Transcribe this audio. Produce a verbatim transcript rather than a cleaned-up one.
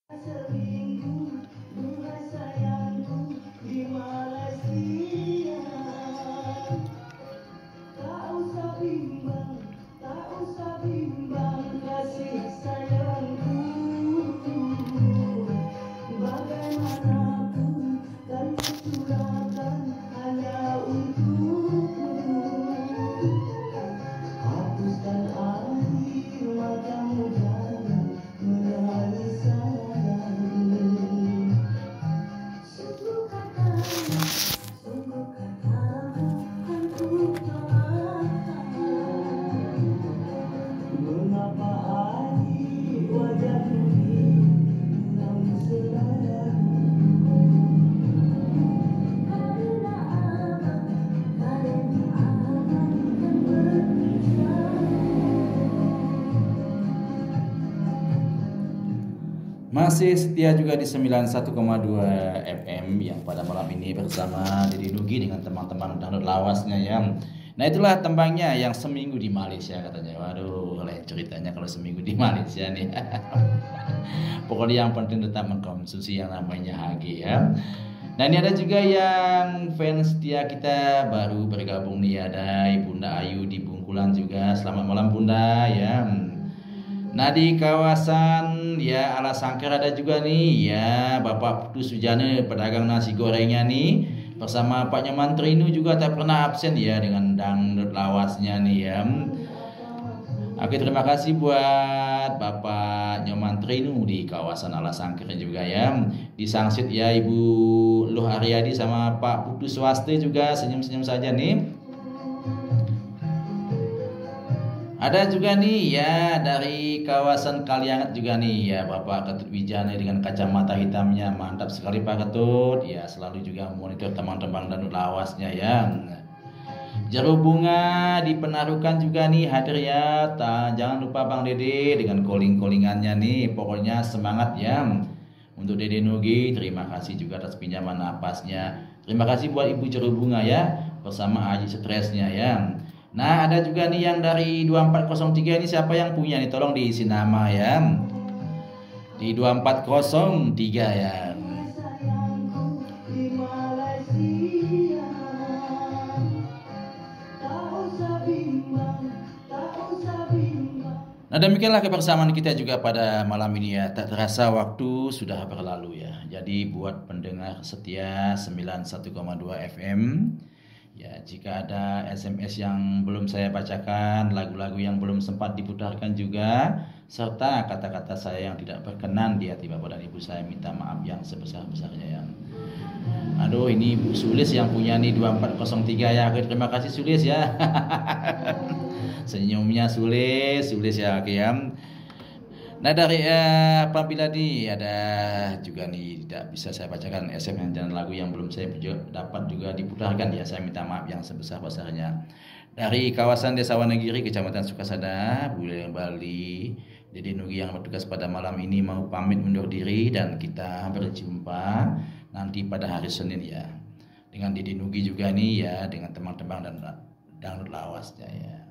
Selingkuh, bunga sayangku di Malaysia. Tak usah bimbang, tak usah bimbang kasih sayangku. Bagaimanapun kan suratan hanya untukmu. Hapuskan air matamu jangan menangis sayang. Sungguh katamu, sungguh katamu kan ku doakan. Mengapa air wajahmu hilang selalu? Karena abang, karena abang kan berpisah. Masih setia juga di sembilan puluh satu koma dua F M yang pada malam ini bersama Didi Nugi dengan teman-teman download lawasnya ya. Nah itulah tembangnya yang seminggu di Malaysia katanya. Waduh, lain ceritanya kalau seminggu di Malaysia nih. Pokoknya yang penting tetap mengkonsumsi yang namanya H G ya. Nah ini ada juga yang fans setia kita baru bergabung nih, ada Ibunda Ayu di Bungkulan juga. Selamat malam Bunda ya. Nah di kawasan ya Ala Sangkar ada juga nih ya Bapak Putu Sujana pedagang nasi gorengnya nih bersama Pak Nyoman Trinu juga tak pernah absen ya dengan dangdut lawasnya nih ya. Oke, terima kasih buat Bapak Nyoman Trinu di kawasan Ala Sangkar juga ya. Disangsit ya Ibu Luh Aryadi sama Pak Putu Swaste juga senyum-senyum saja nih. Ada juga nih ya dari kawasan Kaliangat juga nih ya Bapak Ketut Wijana dengan kacamata hitamnya, mantap sekali Pak Ketut ya, selalu juga monitor teman-teman dan lawasnya ya. Jeruk bunga di Penarukan juga nih hadir ya. Ta, jangan lupa Bang Dede dengan calling-callingannya nih, pokoknya semangat ya. Untuk Dede Nugi terima kasih juga atas pinjaman napasnya. Terima kasih buat Ibu Jeruk Bunga ya bersama Aji Stresnya ya. Nah ada juga nih yang dari dua empat nol tiga ini, siapa yang punya nih tolong diisi nama ya. Di dua empat nol tiga ya. Sayangku di Malaysia. Tak usah bimbang, tak usah bimbang. Nah demikianlah kebersamaan kita juga pada malam ini ya. Tak terasa waktu sudah berlalu ya. Jadi buat pendengar setia sembilan puluh satu koma dua F M ya, jika ada S M S yang belum saya bacakan, lagu-lagu yang belum sempat diputarkan juga, serta kata-kata saya yang tidak berkenan di hati Bapak dan Ibu, saya minta maaf yang sebesar-besarnya ya. Aduh, ini Bu Sulis yang punya nih dua empat nol tiga ya. Oke, terima kasih Sulis ya. Senyumnya Sulis, Sulis ya, oke ya. Nah dari eh, apabila nih ada juga nih tidak bisa saya bacakan S M S dan lagu yang belum saya dapat juga diputarkan ya, saya minta maaf yang sebesar-besarnya. Dari kawasan Desa Wonogiri, Kecamatan Sukasada, Buleleng, Bali, Dede Nugi yang bertugas pada malam ini mau pamit undur diri dan kita berjumpa nanti pada hari Senin ya. Dengan Dede Nugi juga nih ya, dengan teman-teman dan download lawasnya ya.